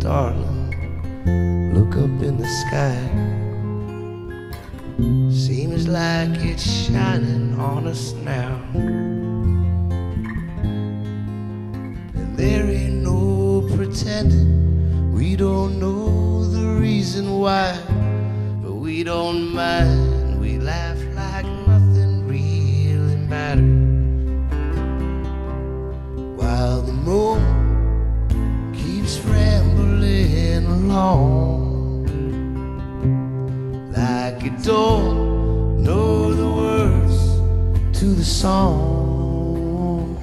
darling, look up in the sky. Seems like it's shining on us now. And there ain't no pretending we don't know the reason why, but we don't mind. We laugh like nothing really matters, while the moon keeps rambling along, like it don't know the words to the song.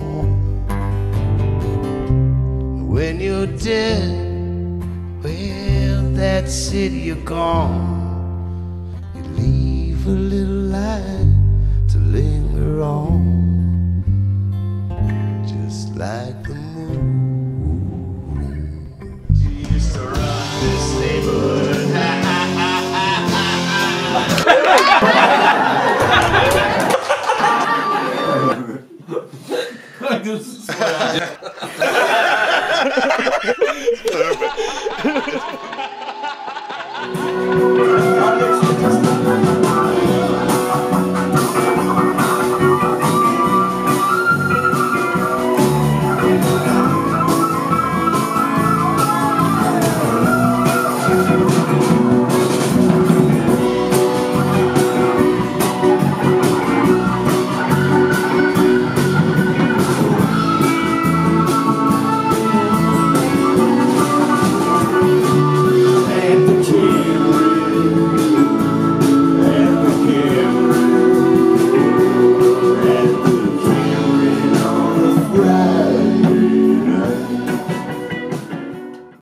When you're dead, well, that's it, you're gone. You leave a little light to linger on, just like the moon. You used to run this neighborhood. I just swear.